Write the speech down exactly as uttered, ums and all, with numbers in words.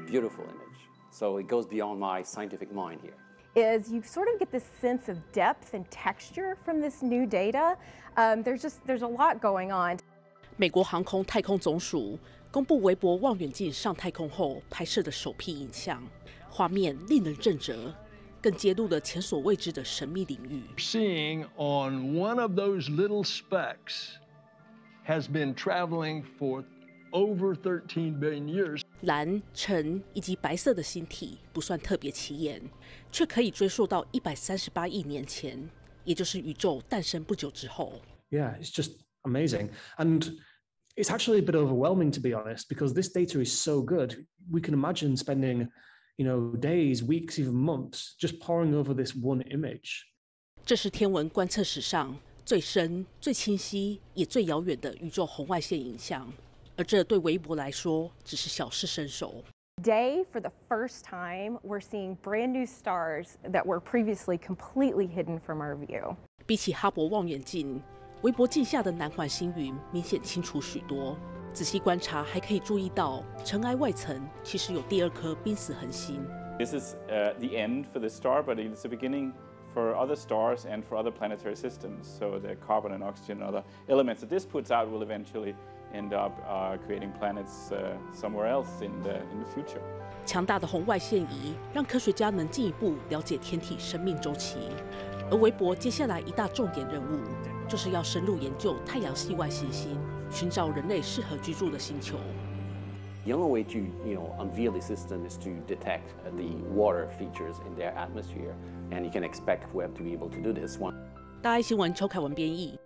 beautiful image. So it goes beyond my scientific mind here. Is you sort of get this sense of depth and texture from this new data. Um, there's just there's a lot going on. 美国航空太空总署公布微波望远镜上太空后拍摄的首批影像，画面令人震折，更揭露了前所未知的神秘领域。 Seeing on one of those little specks has been traveling for over thirteen billion years. 蓝、橙以及白色的星体不算特别起眼，却可以追溯到一百三十八亿年前，也就是宇宙诞生不久之后。 Yeah, it's just amazing, and it's actually a bit overwhelming, to be honest, because this data is so good. We can imagine spending, you know, days, weeks, even months just poring over this one image. 这是天文观测史上最深、最清晰也最遥远的宇宙红外线影像。 而这对微博来说只是小试身手。 Today, for the first time, we're seeing brand new stars that were previously completely hidden from our view. 比起哈勃望远镜，微波镜下的南环星云明显清楚许多。仔细观察，还可以注意到尘埃外层其实有第二颗濒死恒星。 This is uh, the end for the star, but it's the beginning for other stars and for other planetary systems. So the carbon and oxygen and other elements that this puts out will eventually end up uh, creating planets uh, somewhere else in the in the future. 强大的红外线仪让科学家能进一步了解天体生命周期，而微博接下来一大重点任务就是要深入研究太阳系外行星，寻找人类适合居住的星球。 The only way to, you know, unveil the system is to detect the water features in their atmosphere, and you can expect Webb to be able to do this one. 大爱新闻邱凯文编译。